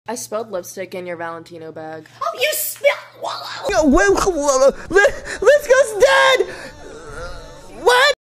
I spilled lipstick in your Valentino bag. Oh, you spilled. Let's go stand.